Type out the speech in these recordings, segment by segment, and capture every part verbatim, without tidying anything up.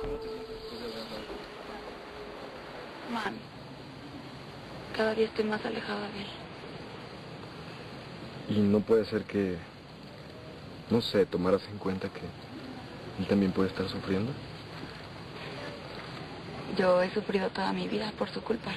¿Cómo te sientes después de haber hablado? Man, cada día estoy más alejada de él. Y no puede ser que, no sé, tomaras en cuenta que él también puede estar sufriendo. Yo he sufrido toda mi vida por su culpa.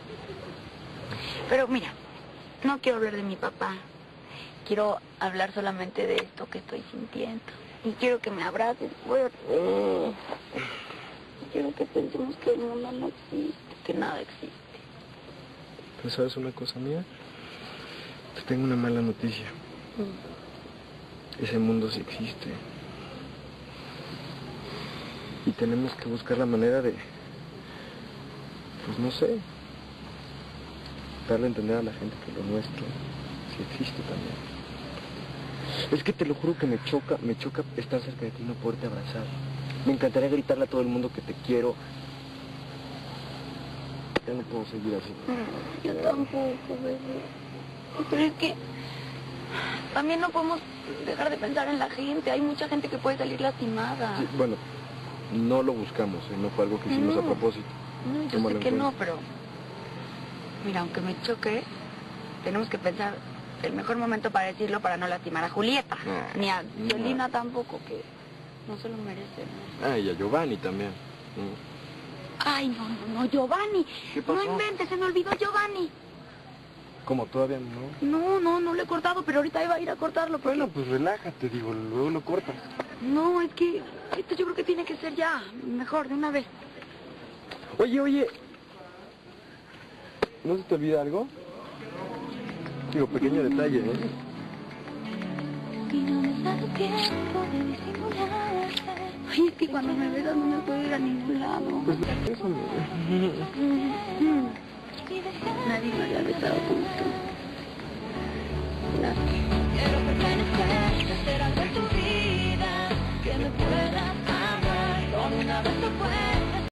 Pero mira, no quiero hablar de mi papá. Quiero hablar solamente de esto que estoy sintiendo. Y quiero que me abraces fuerte. Y quiero que pensemos que el mundo no existe, que nada existe. ¿Pero sabes una cosa mía? Te tengo una mala noticia. Mm. Ese mundo sí existe. Y tenemos que buscar la manera de... Pues no sé... darle a entender a la gente que lo nuestro sí existe también. Es que te lo juro que me choca, me choca estar cerca de ti y no poderte abrazar. Me encantaría gritarle a todo el mundo que te quiero. Ya no puedo seguir así. Mm, yo tampoco, bebé. Pero es que también no podemos dejar de pensar en la gente. Hay mucha gente que puede salir lastimada. Sí, bueno, no lo buscamos, ¿eh? No fue algo que hicimos no. a propósito. No, yo sé que no, pero... Mira, aunque me choque, tenemos que pensar el mejor momento para decirlo para no lastimar a Julieta. No, ni a Yolina no. Tampoco, que no se lo merece, ¿no? Ah, y a Giovanni también. Mm. Ay, no, no, no, Giovanni. ¿Qué pasó? No inventes, se me olvidó Giovanni. ¿Cómo? ¿Todavía no? No, no, no lo he cortado, pero ahorita iba a ir a cortarlo. Porque... Bueno, pues relájate, digo, luego lo cortas. No, es que esto yo creo que tiene que ser ya, mejor, de una vez. Oye, oye. ¿No se te olvida algo? Digo, pequeño detalle, ¿eh? Ay, es que cuando me besas no me puedo ir a ningún lado. Pues eso me... Nadie me había besado como tú.